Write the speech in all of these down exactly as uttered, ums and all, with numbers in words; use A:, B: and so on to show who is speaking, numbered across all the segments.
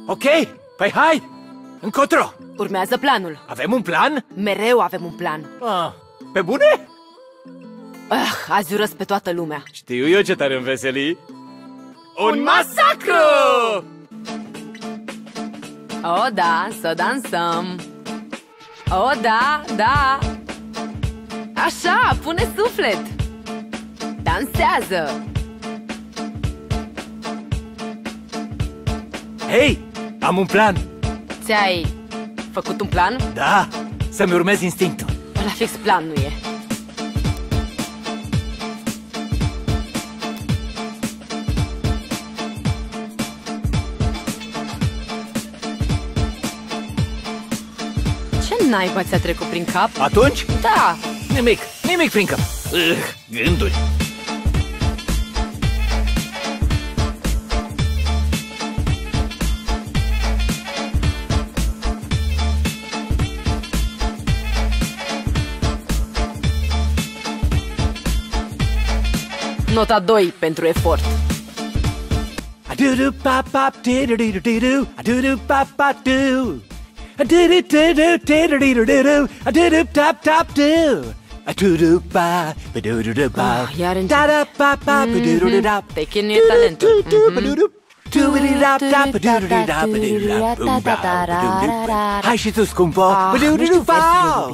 A: Ok, păi hai! Încotro!
B: Urmează planul.
A: Avem un plan?
B: Mereu avem un plan.
A: Ah, pe bune?
B: Ah, azi urăsc pe toată lumea.
A: Știu eu ce te-ar înveseli. Un masacru!
B: Oh, da, să dansăm. Oh, da, da. Așa, pune suflet. Dansează.
A: Hei, am un plan.
B: Ți-ai făcut un plan?
A: Da, să-mi urmez instinctul.
B: Ăla fix plan nu e. Ce naiba ți-a trecut prin cap?
A: Atunci?
B: Da.
A: Nimic, nimic prin cap. Ugh, gânduri.
B: Nota doi pentru efort.
A: A-do-do pop pop diddle-diddle-diddle, a-do-do pop pop do. A-do-do-do-do-diddle-diddle-diddle, a-do-do tap tap do. A-do-do ba, ba-do-do-do-ba.
B: Ah, iar încep.
A: Da-da pa pa ba-do-do-do-da.
B: Te chinuie talentul.
A: Hai și tu, scumpo. Ba-do-do-do-ba.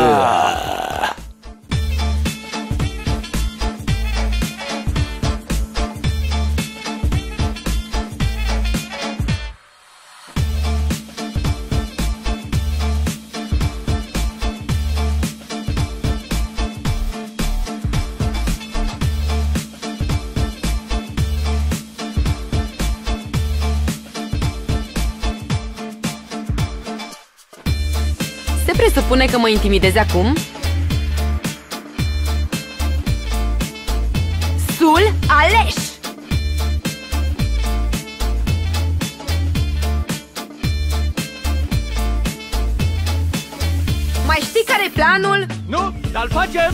B: Se presupune că mă intimidezi acum? Sul aleș! Mai știi care-i planul?
A: Nu, dar-l facem!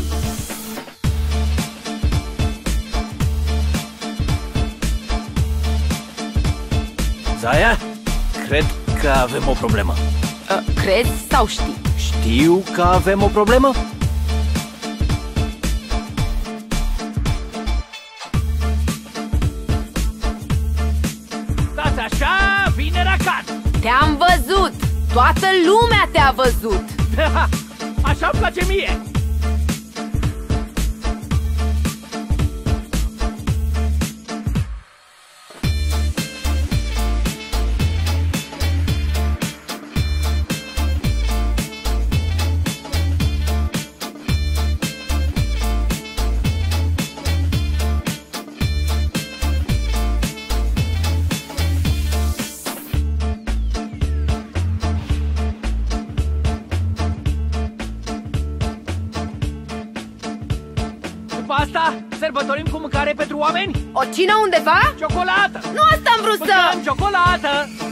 A: Zaya, cred că avem o problemă.
B: Uh, crezi sau știi?
A: Știu că avem o problemă? Stați așa, vine racat!
B: Te-am văzut! Toată lumea te-a văzut!
A: Așa-mi place mie! După asta, sărbătorim cu mâncare pentru oameni?
B: O cină undeva?
A: Ciocolată!
B: Nu asta am vrut să...
A: Mâncăm ciocolată!